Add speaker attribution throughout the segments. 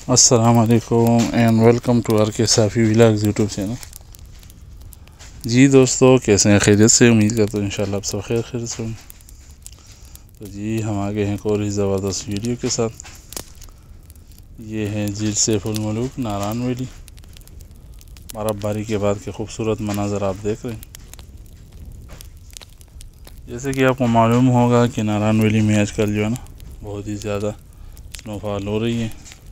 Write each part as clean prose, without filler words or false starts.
Speaker 1: अस्सलाम वालेकुम and welcome to R K Safi vlogs YouTube channel. जी दोस्तों, कैसे हैं? खैरियत से? उम्मीद करता हूँ इंशाल्लाह आप सब खैरियत से होंगे। तो जी हम आ गए हैं एक और ही ज़बरदस्त वीडियो के साथ। ये है झील सैफुल मलूक नारान वैली। बर्फ़बारी के बाद के खूबसूरत मनाज़र आप देख रहे हैं। जैसे कि आपको मालूम होगा कि नारान वैली में आजकल जो है ना बहुत ही ज़्यादा स्नोफॉल हो रही है।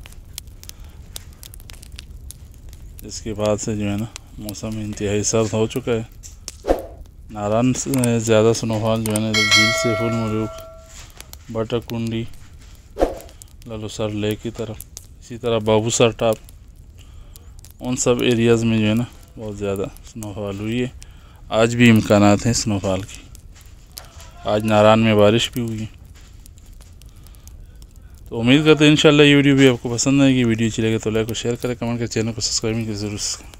Speaker 1: इसके बाद से जो है ना मौसम इंतहाई सर्द हो चुका है। नारान से ज़्यादा स्नोफॉल जो है ना झील सैफुल मलूक, बटकुंडी, ललूसर लेक की तरफ, इसी तरह बाबूसर टॉप, उन सब एरियाज़ में जो है ना बहुत ज़्यादा स्नोफॉल हुई है। आज भी इम्कानात हैं स्नोफॉल की। आज नारान में बारिश भी हुई है। तो उम्मीद करते हैं इंशाल्लाह ये वीडियो भी आपको पसंद आएगी। वीडियो अच्छी लगे तो लाइक और शेयर करें, कमेंट करें, चैनल को सब्सक्राइब कीजिए ज़रूर।